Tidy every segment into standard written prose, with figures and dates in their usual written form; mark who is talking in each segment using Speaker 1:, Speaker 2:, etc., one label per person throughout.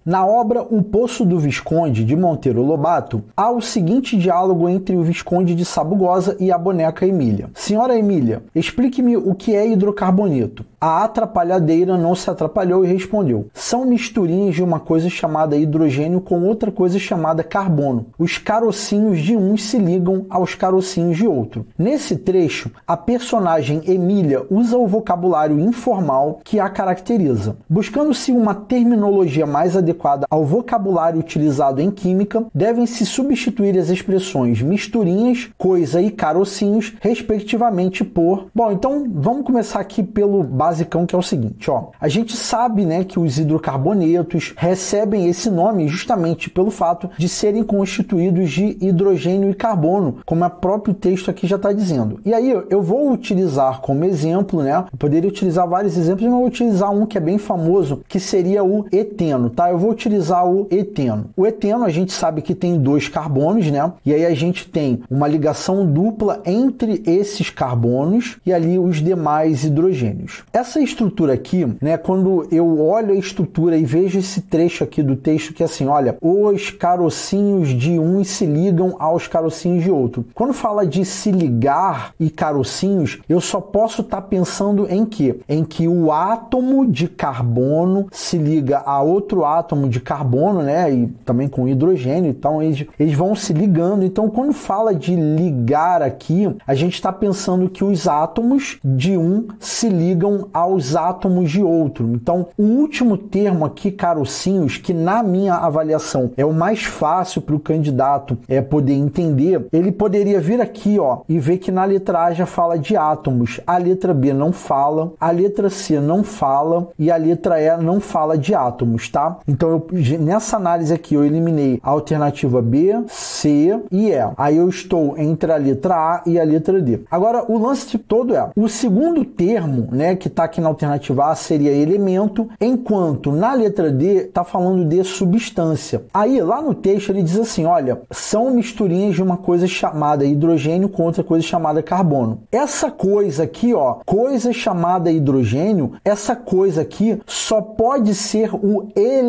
Speaker 1: Na obra O Poço do Visconde, de Monteiro Lobato, há o seguinte diálogo entre o Visconde de Sabugosa e a boneca Emília. Senhora Emília, explique-me o que é hidrocarboneto. A atrapalhadeira não se atrapalhou e respondeu: são misturinhas de uma coisa chamada hidrogênio com outra coisa chamada carbono. Os carocinhos de um se ligam aos carocinhos de outro. Nesse trecho, a personagem Emília usa o vocabulário informal que a caracteriza. Buscando-se uma terminologia mais adequada ao vocabulário utilizado em química, devem-se substituir as expressões misturinhas, coisa e carocinhos, respectivamente por... Bom, então vamos começar aqui pelo basicão, que é o seguinte, ó. A gente sabe, né, que os hidrocarbonetos recebem esse nome justamente pelo fato de serem constituídos de hidrogênio e carbono, como o próprio texto aqui já está dizendo. E aí eu vou utilizar como exemplo, né, eu poderia utilizar vários exemplos, mas eu vou utilizar um que é bem famoso, que seria o eteno, tá? Eu vou utilizar o eteno. O eteno, a gente sabe que tem 2 carbonos, né? E aí a gente tem uma ligação dupla entre esses carbonos e ali os demais hidrogênios. Essa estrutura aqui, né, quando eu olho a estrutura e vejo esse trecho aqui do texto que é assim, olha, os carocinhos de um se ligam aos carocinhos de outro. Quando fala de se ligar e carocinhos, eu só posso estar pensando em quê? Em que o átomo de carbono se liga a outro átomo de carbono, né, e também com hidrogênio, então eles vão se ligando. Então, quando fala de ligar aqui, a gente está pensando que os átomos de um se ligam aos átomos de outro. Então, o último termo aqui, carocinhos, que na minha avaliação é o mais fácil para o candidato poder entender, ele poderia vir aqui, ó, e ver que na letra A já fala de átomos, a letra B não fala, a letra C não fala e a letra E não fala de átomos, tá? Então, nessa análise aqui, eu eliminei a alternativa B, C e E. Aí eu estou entre a letra A e a letra D. Agora, o lance todo é, o segundo termo, né, que está aqui na alternativa A seria elemento, enquanto na letra D está falando de substância. Aí, lá no texto, ele diz assim, olha, são misturinhas de uma coisa chamada hidrogênio com outra coisa chamada carbono. Essa coisa aqui, ó, coisa chamada hidrogênio, essa coisa aqui só pode ser o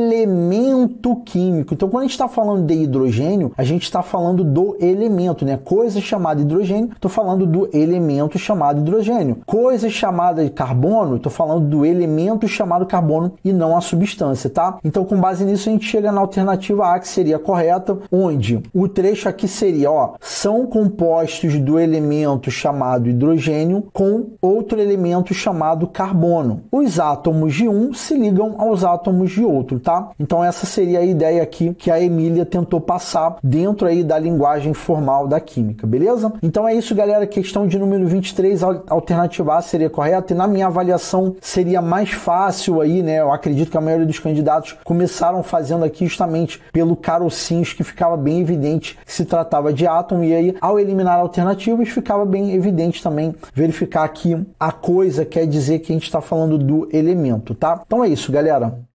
Speaker 1: elemento químico. Então, quando a gente está falando de hidrogênio, a gente está falando do elemento, né? Coisa chamada hidrogênio, estou falando do elemento chamado hidrogênio. Coisa chamada de carbono, estou falando do elemento chamado carbono e não a substância, tá? Então, com base nisso, a gente chega na alternativa A, que seria a correta, onde o trecho aqui seria, ó, são compostos do elemento chamado hidrogênio com outro elemento chamado carbono. Os átomos de um se ligam aos átomos de outro, tá? Então, essa seria a ideia aqui que a Emília tentou passar dentro aí da linguagem formal da química, beleza? Então é isso, galera. Questão de número 23, a alternativa A seria correta e na minha avaliação seria mais fácil aí, né? Eu acredito que a maioria dos candidatos começaram fazendo aqui justamente pelo carocinhos, que ficava bem evidente que se tratava de átomo, e aí ao eliminar alternativas ficava bem evidente também verificar aqui a coisa quer dizer que a gente está falando do elemento, tá? Então é isso, galera.